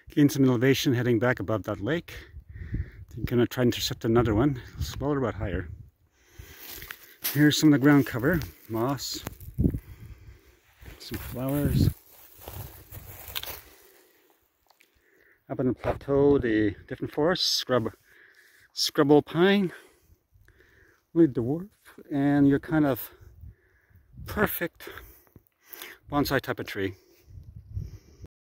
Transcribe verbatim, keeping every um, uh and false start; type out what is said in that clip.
Gain some elevation heading back above that lake. I'm going to try and intercept another one, smaller but higher. Here's some of the ground cover, moss, some flowers. Up on the plateau, the different forests, scrub, scrubble pine, woolly dwarf, and your kind of perfect bonsai type of tree.